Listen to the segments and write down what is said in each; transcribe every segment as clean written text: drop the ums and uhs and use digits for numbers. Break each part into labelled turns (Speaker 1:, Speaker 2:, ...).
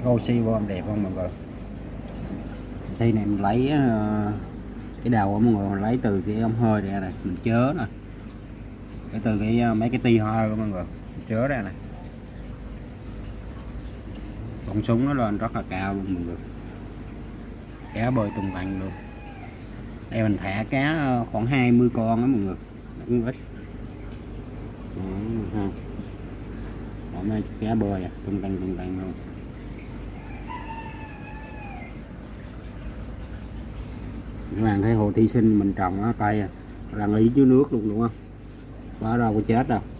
Speaker 1: oxy vô em đẹp không mọi người. Oxy này mình lấy cái đầu mọi người, mình lấy từ cái ống hơi ra này, mình chớ nè, cái từ cái mấy cái ti hơi của mọi người, mình chớ ra này, con súng nó lên rất là cao luôn mọi người, cá bơi tung tăng luôn. Đây mình thả cá khoảng 20 con đó mọi người, cũng ít. Đó, mấy cá bơi tung tăng luôn. Các bạn thấy hồ thủy sinh mình trồng á, cây đang ý dưới nước luôn đúng không? Đó đâu có chết đâu.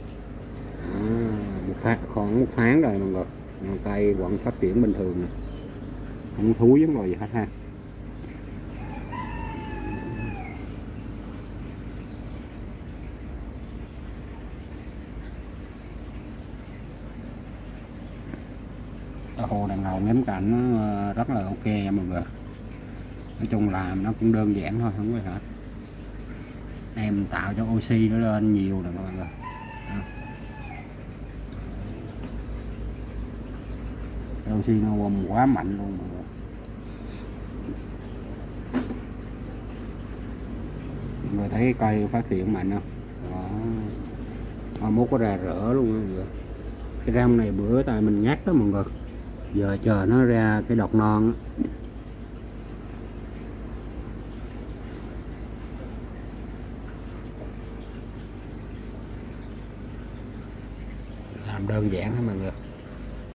Speaker 1: Khoảng 1 tháng rồi mọi người, cây vẫn phát triển bình thường nè, không thúi giống rồi gì hết ha. Hồ đàn hầu ngắm cảnh nó rất là ok nha mọi người. Nói chung làm nó cũng đơn giản thôi, không có hết. Em tạo cho oxy nó lên nhiều nè mọi người. Oxy nó quá mạnh luôn mọi người. Mọi người thấy cái cây phát triển mạnh không? Đó. Mốt có ra rỡ luôn mọi người. Cái răm này bữa tại mình nhắc đó mọi người, giờ chờ nó ra cái đọt non đó. Làm đơn giản thôi mọi người.